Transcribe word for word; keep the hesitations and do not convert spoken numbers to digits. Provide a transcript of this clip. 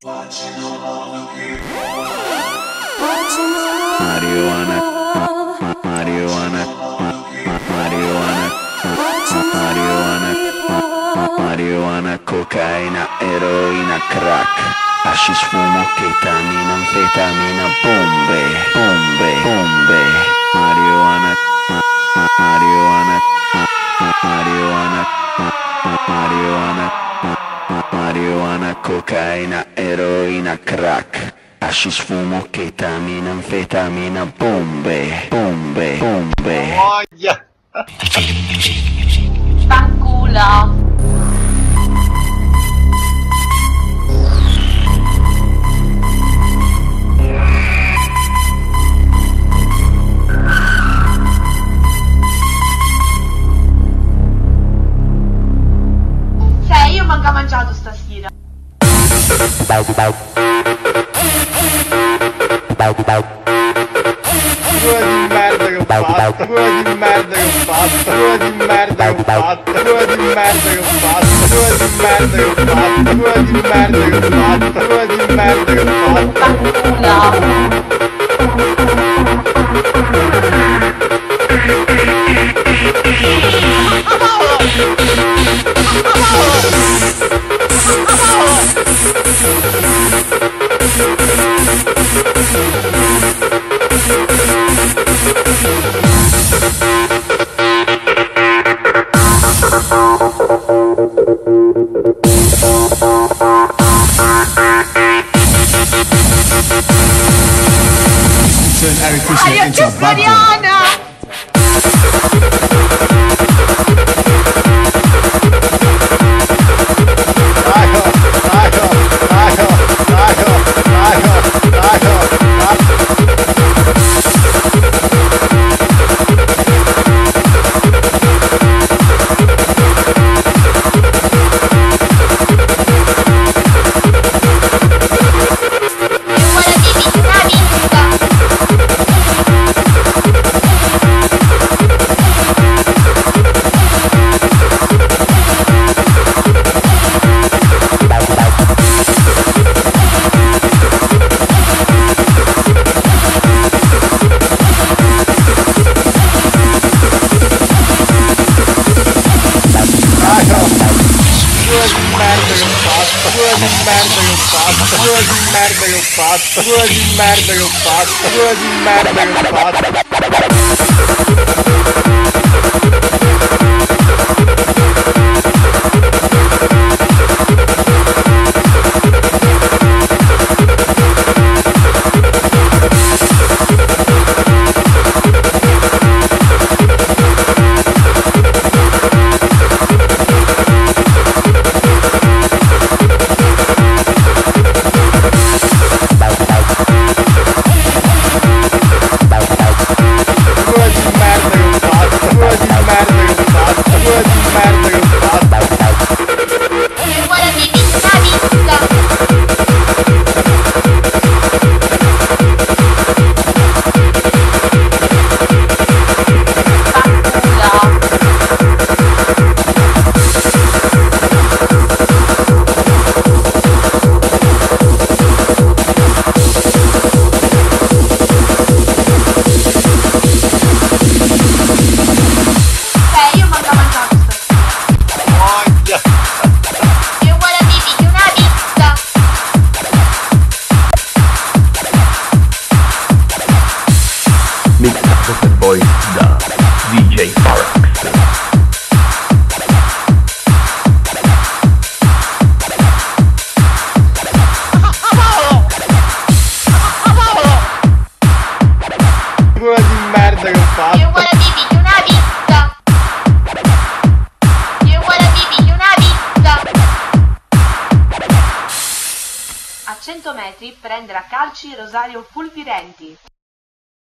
Marijuana, ma- marijuana, ma- ma- marijuana, ma- marijuana, ma- marijuana, cocaina, eroina, crack, hashish, fumo, ketamina, anfetamina, bombe, bombe, bombe, marijuana, ma- ma- marijuana, ma- ma- marijuana, ma- ma- marijuana, ma- ma- marijuana, cocaina, eroina, crack, hashish, fumo, ketamina, anfetamina, bombe, bombe, bombe. Voglia! Fanculo. Sai, io manca mangiato stasera. Cura di merda che ho fatto, cura di merda che ho fatto, cura di merda che ho fatto, cura di merda che ho fatto, cura di merda che ho fatto, cura di merda che ho fatto, cura di merda che ho fatto. Fanculo. Turn Eric Christian Maria into a bad boy. Mariana! Rago, rago, rago, rago, rago, rago, rago. Cura di merda che ho fatto, cura di merda che ho fatto, cura di merda che ho fatto, cura di merda Poi da D J Farax. Cura di merda che ho fatto. You wanna be di una vita. You wanna be di una vita. A cento metri prendere a calci Rosario Fulvirenti.